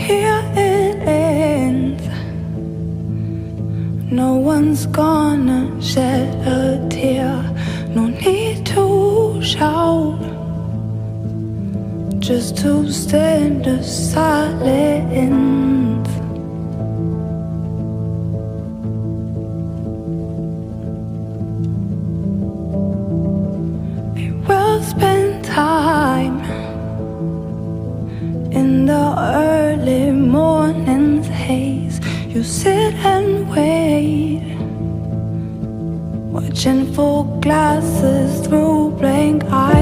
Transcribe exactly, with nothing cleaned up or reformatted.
here it ends. No one's gonna shed a tear. No need to shout, just to stand in silence. We will spend time in the early morning's haze. You sit and wait, watching full glasses through blank eyes.